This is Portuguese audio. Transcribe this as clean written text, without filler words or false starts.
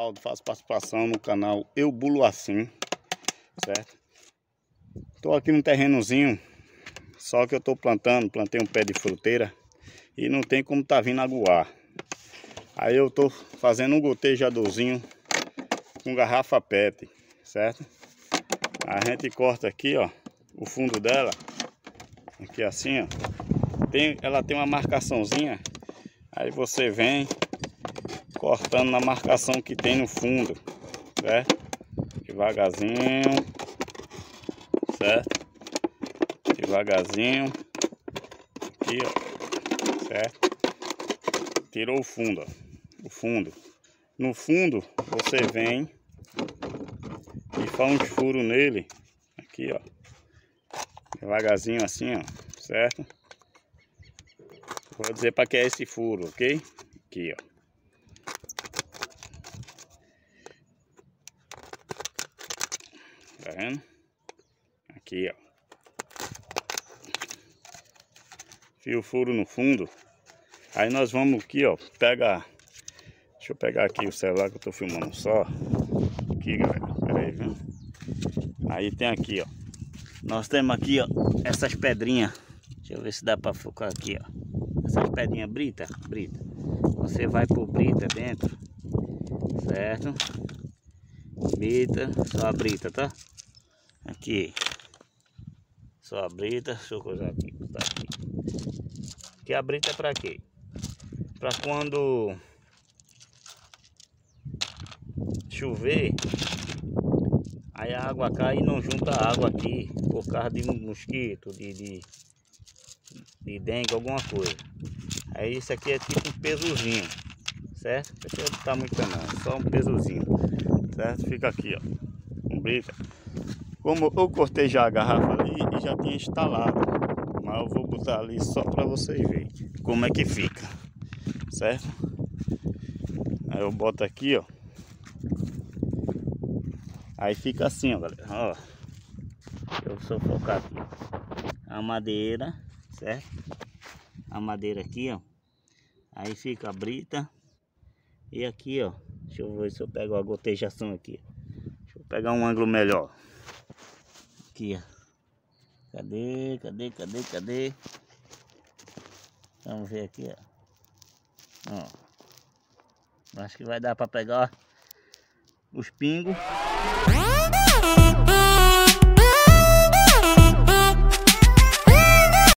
pessoal, faço participação no canal Eu Bulo Assim, certo? Tô aqui num terrenozinho, só que eu tô plantei um pé de fruteira e não tem como tá vindo aguar. Aí eu tô fazendo um gotejadorzinho com garrafa PET, certo? A gente corta aqui, ó, o fundo dela, aqui assim, ó. Ela tem uma marcaçãozinha, aí você vem cortando na marcação que tem no fundo, certo? Devagarzinho, certo? Devagarzinho, aqui, ó, certo? Tirou o fundo, ó, o fundo. No fundo, você vem e faz uns furos nele, aqui, ó, devagarzinho assim, ó, certo? Vou dizer para que é esse furo, ok? Aqui, ó. Tá vendo? Aqui, ó. Fio furo no fundo. Aí nós vamos aqui, ó, pegar. Deixa eu pegar aqui o celular que eu tô filmando só. Aqui, galera. Pera aí, viu? Aí tem aqui, ó. Nós temos aqui, ó, essas pedrinhas. Deixa eu ver se dá para focar aqui, ó. Essas pedrinhas brita. Você vai por brita dentro, certo? Brita, só a brita, tá? Aqui, só a brita. Deixa eu coisar aqui, tá aqui. Que a brita é para quê? Para quando chover, aí a água cai e não junta a água aqui por causa de mosquito, de dengue, alguma coisa. Aí isso aqui é tipo um pesozinho, certo? Isso aqui não tá muito não, só um pesozinho, certo? Fica aqui, ó, com brita. Como eu cortei já a garrafa ali e já tinha instalado, mas eu vou botar ali só para vocês verem como é que fica, certo? Aí eu boto aqui, ó. Aí fica assim, ó, galera, ó. Deixa eu só focar aqui, ó. A madeira, certo? A madeira aqui, ó. Aí fica a brita. E aqui, ó, deixa eu ver se eu pego a gotejação aqui. Deixa eu pegar um ângulo melhor. Aqui, ó. Cadê? Vamos ver aqui, ó. Acho que vai dar para pegar, ó, os pingos.